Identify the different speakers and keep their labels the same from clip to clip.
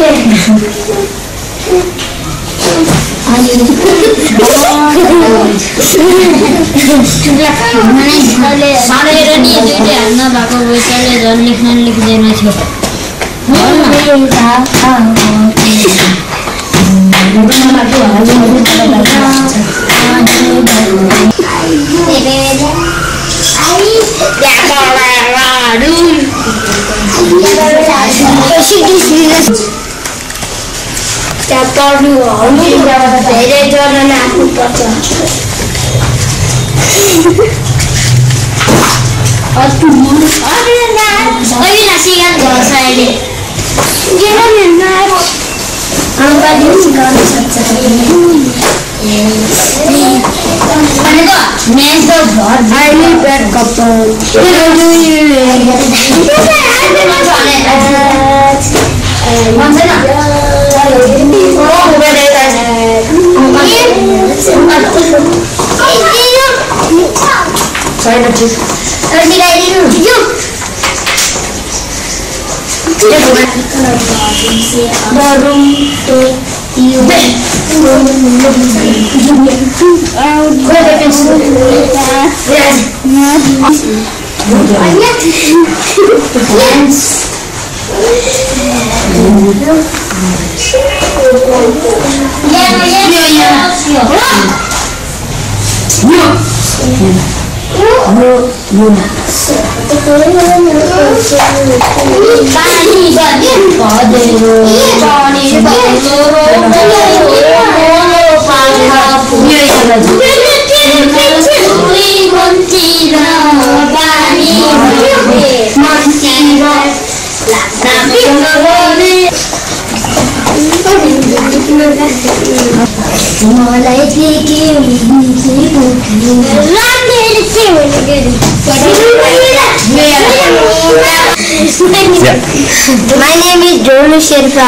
Speaker 1: My name is Jonu Sherpa.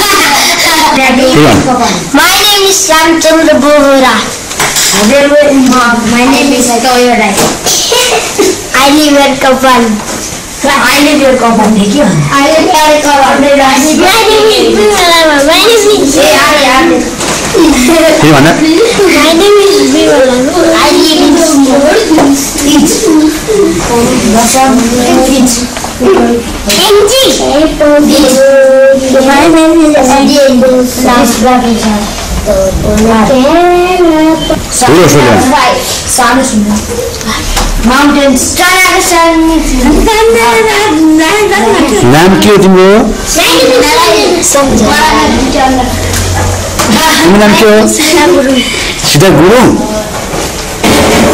Speaker 1: My name is Ramchandra Bohra. My name is Toyo Rai. I live at Kapan. I live at Kapan. I live at Kapan. My name is Bimala. My name is Bimala. I live in My name is Mountains.
Speaker 2: नाम के हो तिम्रो? तिम्रो नाम के हो? सीता गुरुङ।